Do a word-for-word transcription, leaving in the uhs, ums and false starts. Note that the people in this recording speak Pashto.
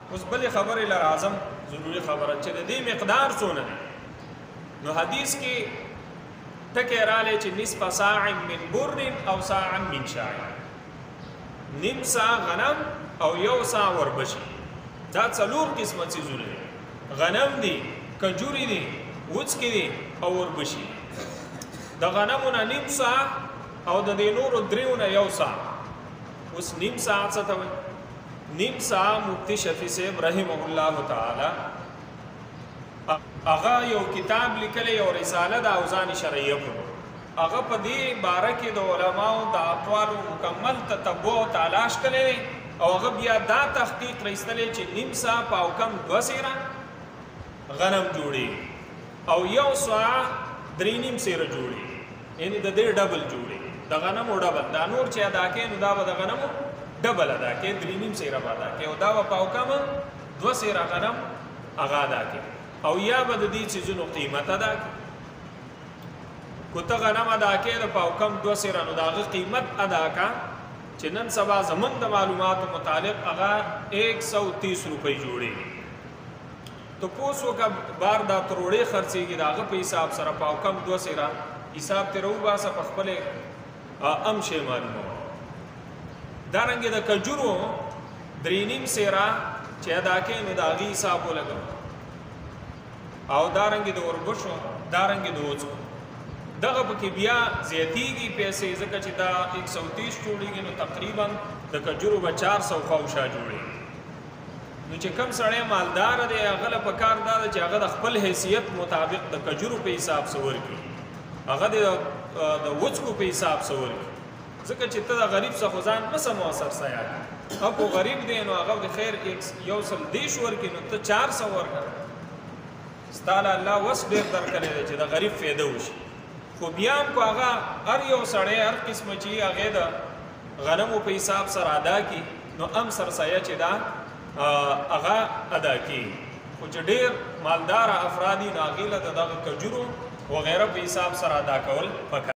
اوس بلې خبرې له راځم ضروري خبره چې د دې مقدار څونه دی نو حدیث کې ټکی رالی چې نصف ساع من بر او ساع من شعیر نیم سا غنم او یو سا وربشي دا څلور قسمه څیزونه دي غنم دي کجوري دي وڅکې دي او وربشي د غنمو نه نیم سا او د دې نورو دریو نه یو سا اوس نیم سا څه ته وایي نیم سا مفتی شفیع صاحب رحمه الله تعالی هغه یو کتاب لیکلی یو رساله د اوزان شرعیه کړو هغه په دې باره کې د علماو د اقوالو مکمل تتبع او تلاش کړی او هغه بیا دا تحقیق راایستلی چې نیم سا په او کم دوه سیره غنم جوړي او یو سا درې نیم سیره جوړي یعنی د دې ډبل جوړي د غنمو ډبل دا نور چې ادا کوي نو دا به د غنمو ډبل ادا کوي درې نیم سیره به ادا کوي او دا به په او کم دوه سیره غنم هغه ادا کوي او یا به د دې څیزونو قیمت ادا کوي کو ته غنم ادا کوي د په او کم دوه سیره نو د هغه قیمت ادا کا چې نن سبا زمون د معلوماتو مطابق هغه ایک سو تیس روپۍ جوړېږي تو پوسو کا بار دا تروړې خرڅېږي د هغه په حساب سره په او کم دوه سیره حساب ترې وباسه په خپلې ام شی معلومه دارنګې د کجورو درې نیم سیره چې ادا کوي نو د هغې حساب ولګوه او دارنګې د وربشو دارنګې د وڅکو دغه پکې بیا زیاتیږي پیسې ځکه چې دا ایک سو تیس جوړېږي نو تقریبا د کجورو به چار سو خواوشا جوړېږي نو چې کم سړی مالدار دی هغه له پکار دا ده چې هغه د خپل حیثیت مطابق د کجورو په حساب څه ورکړي هغه د وڅکو په حساب څه ورکړي ځکه چې ته د غریب څخه ځان مه څه مؤثر سیاد او کو غریب دی نو هغه د خیر یو سل دیش ورکړي نو ته چار سو ورکړه ستا له الله وس ډېر درکړی دی چې د غریب فایده وشي خو بیا هم کو هغه هر یو سړی هر قسمه چې هغې د غنمو په حساب سره ادا کړي نو ام سرسایه چې دا هغه ادا کړي خو چې ډېر مالداره افراد دي نو هغې له د دغه کجورو وغیره په حساب سره ادا کول پکار